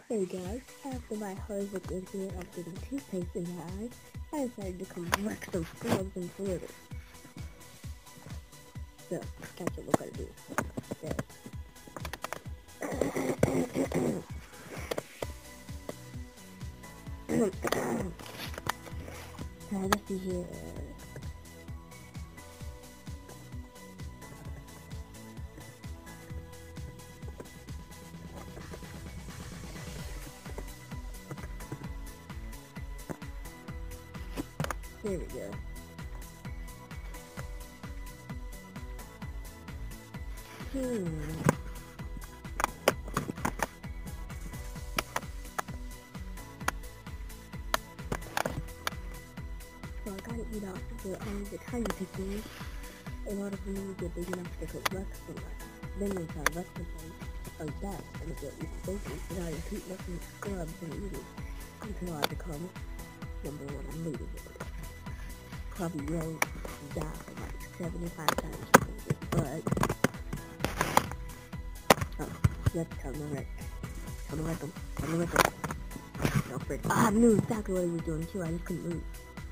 Hey guys, after my horrific incident of getting toothpaste in my eye, I decided to come wreck some scrubs in Florida. So, that's what we're gonna do. Let's see here. Here we go. So I gotta eat off the tiny pickles in order for me to get big enough to cook breakfast for life. Then once I breakfast like that, and get eat bacon, and I repeat making scrubs and eating until I become number one unbelievable. Probably will die for like 75 times, but let's tell him wreck. Tell him wreck him. Tell him wreck him. No, Fred. I knew exactly what he was doing too. I just couldn't move.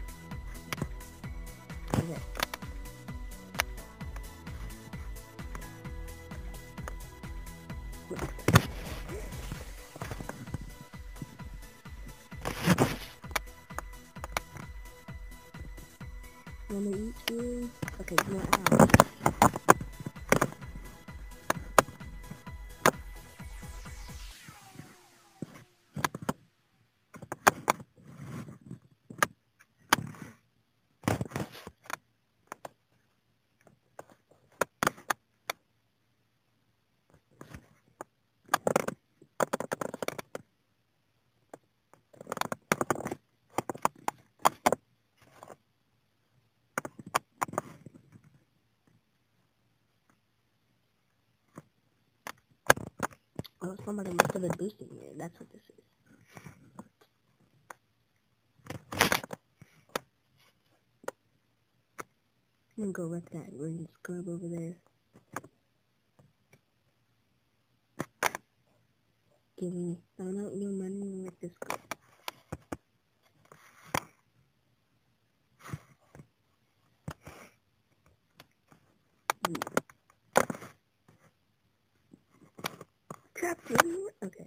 Okay. Wanna eat you? Okay, no, ow. Oh, somebody must have been boosting me. That's what this is. I'm gonna go wreck that green scrub over there. Give me, I don't know, no money with this scrub. Captain, okay.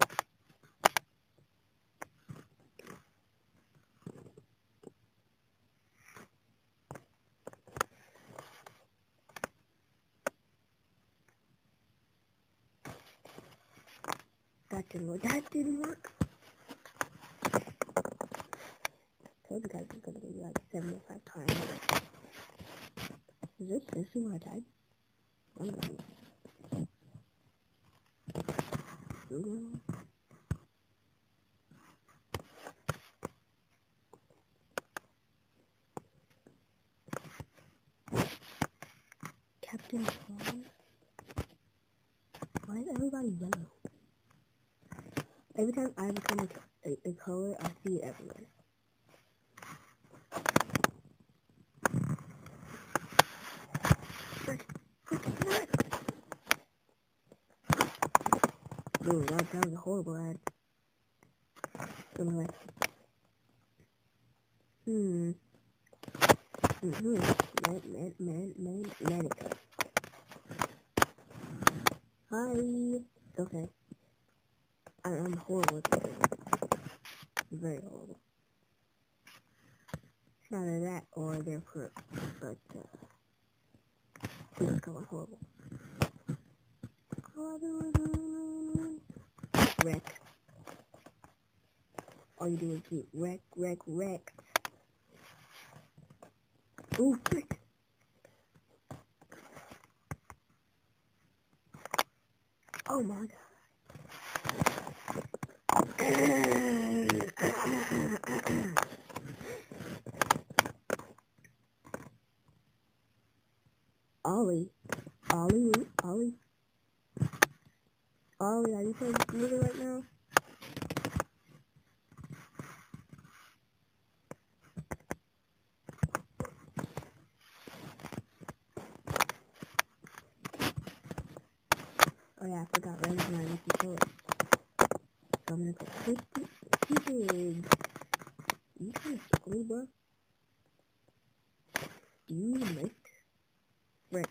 That didn't work. That didn't work. I told you guys it's gonna be like 75 times. Is this where I died? I'm gonna Captain Fly? Why is everybody yellow? Every time I become a color, I see it everywhere. Ooh, that was a horrible ad. Anyway. Medical. Hi. Okay. I'm horrible at this. Very horrible. It's either that or they're crook. But, let's go on horrible. Wreck. All you do is get wreck. Ooh, frick. Oh my god. Ollie, are you playing this movie right now? Oh yeah, I forgot Randy's my Ricky Phillips. So I'm gonna put 50 pigs. You kinda screw, bro. Do you need lift? Right.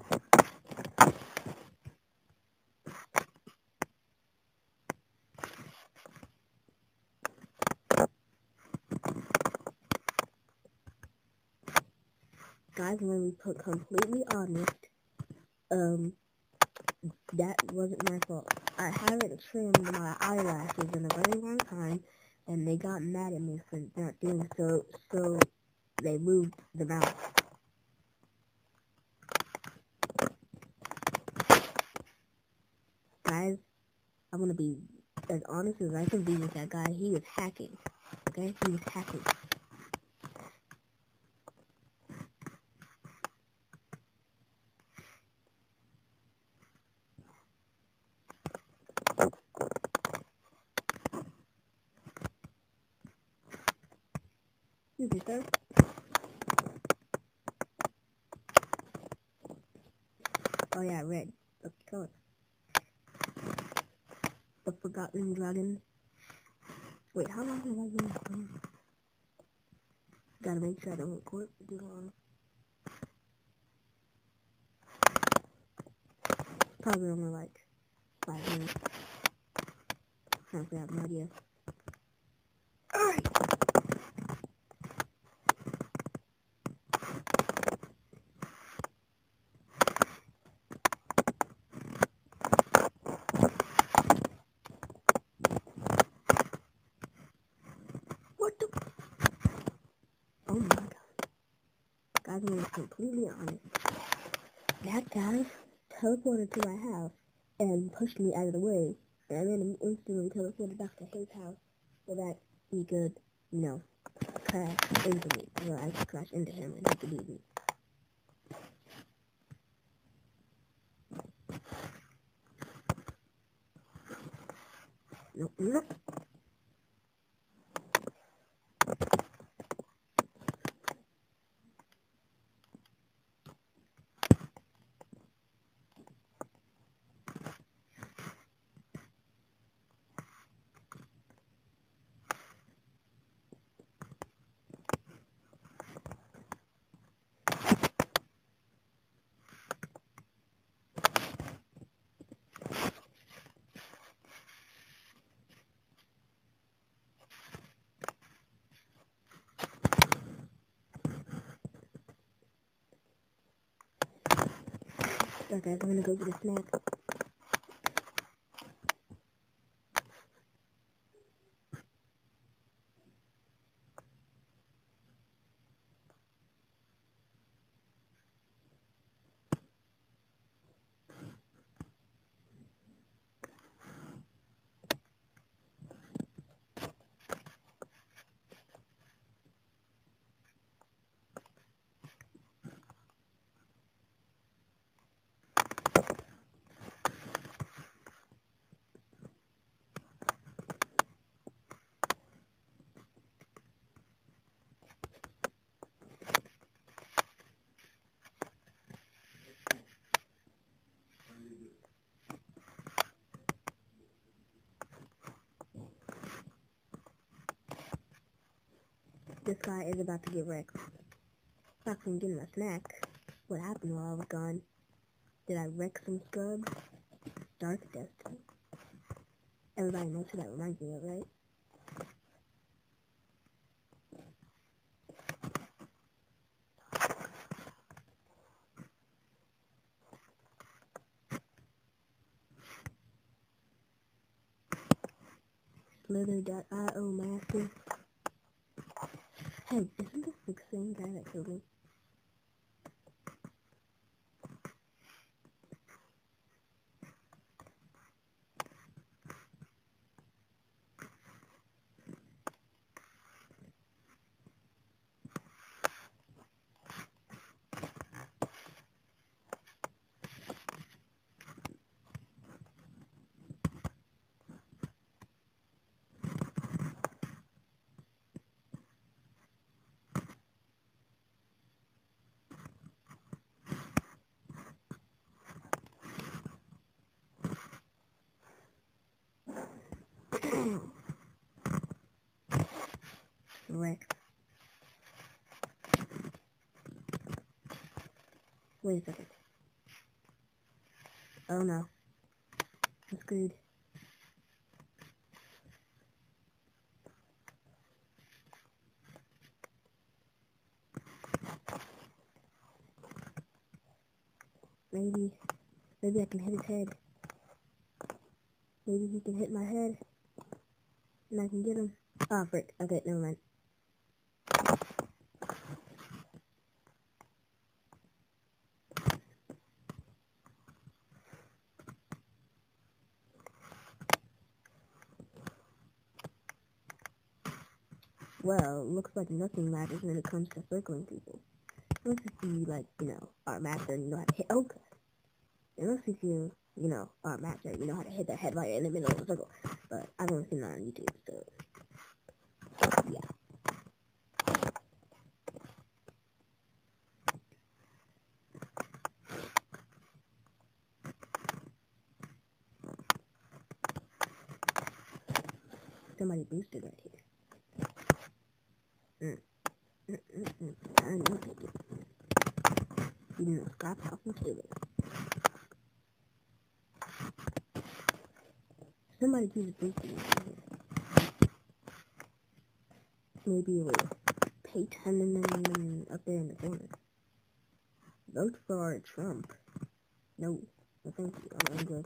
Guys, when we put completely honest, that wasn't my fault. I haven't trimmed my eyelashes in a very long time, and they got mad at me for not doing so, so they moved them out. Guys, I'm gonna be as honest as I can be with that guy. He was hacking, okay? He was hacking. Excuse me, sir. Oh yeah, red. That's the color. The Forgotten Dragon. Wait, how long have I been recording? Gotta make sure I don't record for too long. Probably only like 5 minutes. Frankly, I have no idea. Alright. What the? Oh my god. Guys, I'm gonna be completely honest. That guy teleported to my house and pushed me out of the way. And then instantly teleported back to his house so that he could, you know, crash into me. Or I could crash into him and he could beat me. Nope, nope. Alright guys, I'm gonna go get a snack. This guy is about to get wrecked. Back from getting a snack. What happened while I was gone? Did I wreck some scrubs? Dark Destiny. Everybody knows who that reminds me of, right? Slither.io massive. Hey, isn't this the same guy that killed me? Wreck. Wait a second. Oh no. I'm screwed. Maybe I can hit his head. Maybe he can hit my head. And I can get him. Oh, frick. Okay, never mind. Well, looks like nothing matters when it comes to circling people. Unless if you, like, are a master and you know how to hit. Okay. Unless if you, are a master, you know how to hit that head right in the middle of the circle. But I've only seen that on YouTube, so yeah. Somebody boosted right here. I know take it. You didn't scrap off and steal it. Somebody keeps boosting right here. Maybe a little Peyton up there in the corner. Vote for Trump. No thank you. I'm good.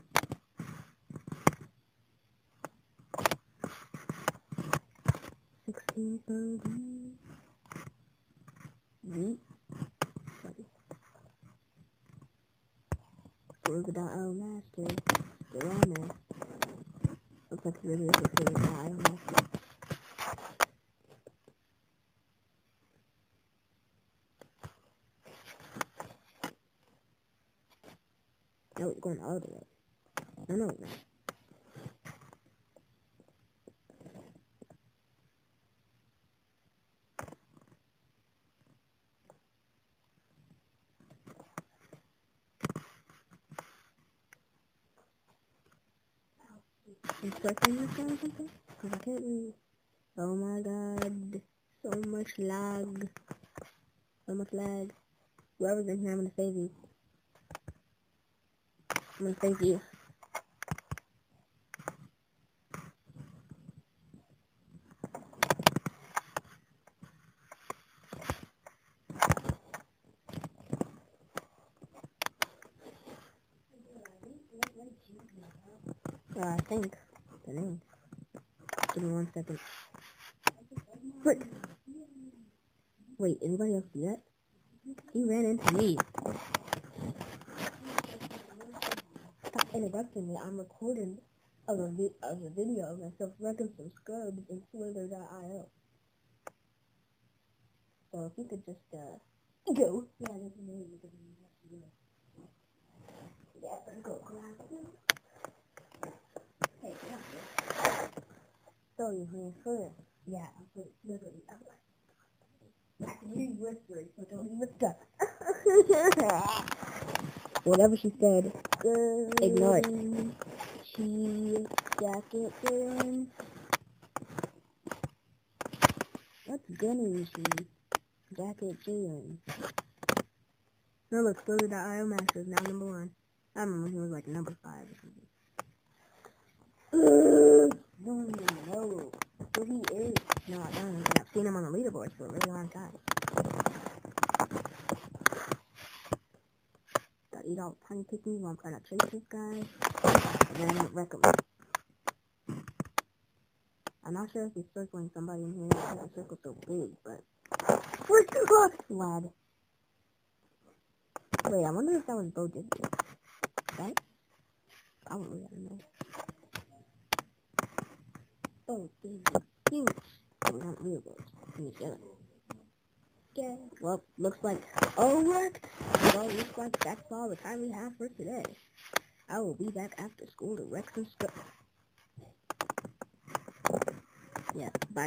Silver.io master. Still on there. Looks like really is a Silver.io master. No, it's going all the way. No. I'm circling this guy or something? Because I can't really... Oh my god. So much lag. Whoever's in here, I'm gonna save you. I'm gonna save you. I think the name. Give me 1 second. Frick! Wait, anybody else see that? He ran into me. Stop interrupting me. I'm recording a video of myself wrecking some scrubs in Slither.io. So if you could just, go. Yeah, that's amazing. Yeah, go. Hey, yeah. So you're here first. Yeah, literally. I can hear you whispering, so don't even stop. Whatever she said, ignore it. Jacket in. What's gunning she? Jacket in. No, look, Silver.io master is now number 1. I remember he was like number 5 or something. Don't even know who he is. No, I don't. I've seen him on the leaderboard for a really long time. Gotta eat all the tiny cookies while I'm trying to chase this guy. And then wreck him. I'm not sure if he's circling somebody in here because the circle's so big, but... Where's the lad? Wait, I wonder if that was Bo Diddley. Right? Probably, I don't know. Oh, huge. Oh, not real boats. Yeah. Well, looks like... Oh, what? Well, looks like that's all the time we have for today. I will be back after school to wreck some stuff.